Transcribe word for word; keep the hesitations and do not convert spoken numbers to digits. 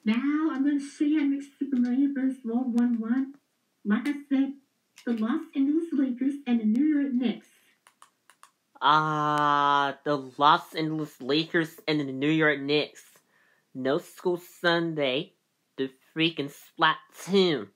Now I'm going to show you how to make Super Mario Bros. World one one. Like I said, the Los Angeles Lakers and the New York Knicks. Ah, uh, the Los Angeles Lakers and the New York Knicks. No school Sunday. The Freaking Splatoon.